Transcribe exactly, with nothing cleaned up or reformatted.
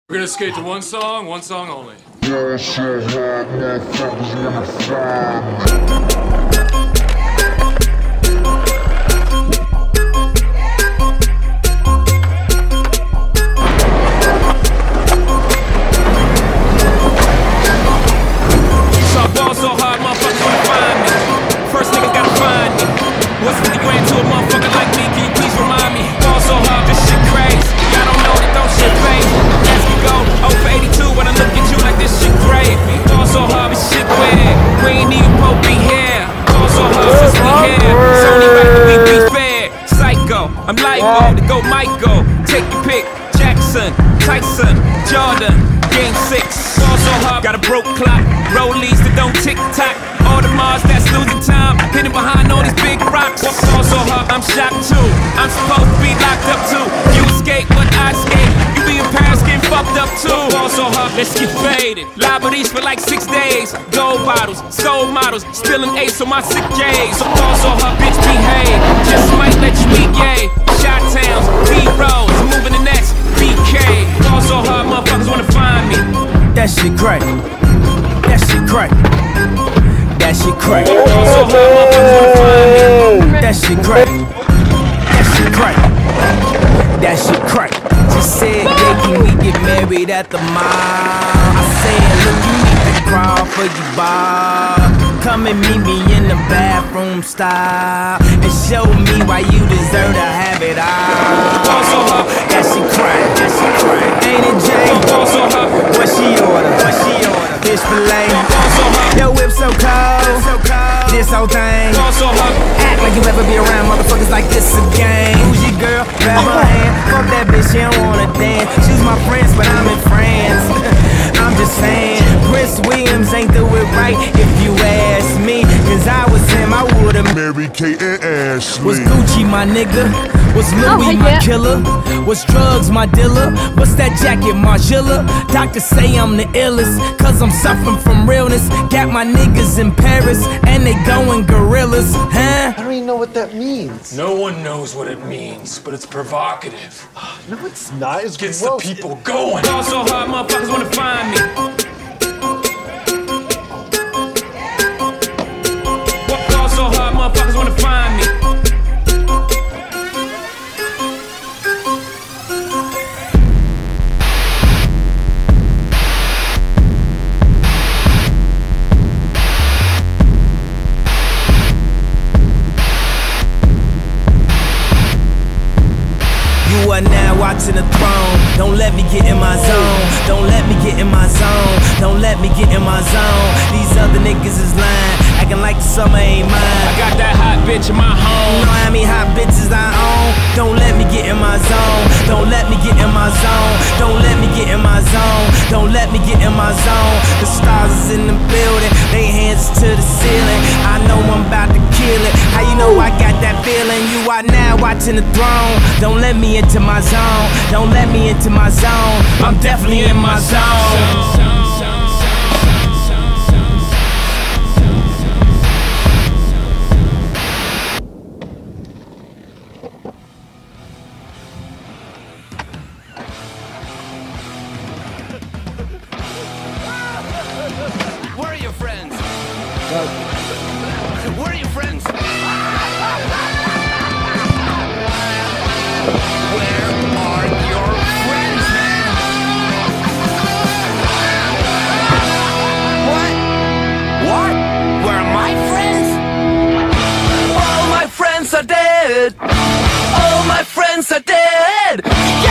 We're gonna skate to one song, one song only. Yeah, shit, hard, motherfuckers wanna find me. I'm liable to go Michael, take your pick, Jackson, Tyson, Jordan, game six. Ball so hard, got a broke clock, rollies that don't tick-tock. All the Mars that's losing time, hidden behind all these big rocks. Ball so hard, I'm shocked too, I'm supposed to be locked up too. You escape, but I escape, you be in Paris getting fucked up too. Ball so hard, let's get faded, liberties for like six days. Gold bottles, soul models, spilling ace on my sick days. So ball so hard, bitch behave, just might let you be gay. Shot towns, B-rolls, moving the next B K. Ball so hard, motherfuckers wanna find me. That shit crack. That shit crack. That shit crack. Ball so hard, motherfuckers wanna find me. That shit crack. That shit crack. That shit crack. She said, yeah, can we get married at the mall? I said, look, you need to crawl for you, Bob. Come and meet me in the bathroom style and show me why you deserve to have it all. That she crack, that she crack. Ain't it Jay? What she order? What she order? Fish fillet. Yo, whip so cold, so cold. This whole thing. Act like you ever be around motherfuckers like this again. Who's your girl? Grab her hand. Fuck that bitch, she don't wanna dance. She's my friends, but I'm in France. I'm just saying, Prince Williams ain't do it right if you ask me. Cause I was him, I would've Mary Kate and Ashley. Was Gucci my nigga? Was Louis oh, my yeah. killer? Was drugs my dealer? What's that jacket, Margilla? Doctors say I'm the illest, cause I'm suffering from realness. Got my niggas in Paris, and they going gorillas, huh? I don't even know what that means. No one knows what it means, but it's provocative. No, it's not. It's Gets gross. the people going. Ball so hard, motherfuckers wanna find me. Ball so hard, motherfuckers wanna find me. You are now watching the throne. Don't let me get in my zone. Don't let me get in my zone. Don't let me get in my zone. These other niggas is lying, acting like the summer ain't mine. I got that hot bitch in my home. You know how many hot bitches I own? Don't let me get in my zone. Don't let me get in my zone. Don't let me get in my zone. Don't let me get in my zone. The stars is in the building, they hands to the ceiling. I know I'm about to kill it. How you know I got that feeling? You are now watching the throne. Don't let me into my zone. Don't let me into my zone. I'm definitely in my zone. Where are your friends? Where are your friends? Where are your friends, man? What? What? Where are my friends? All my friends are dead. All my friends are dead.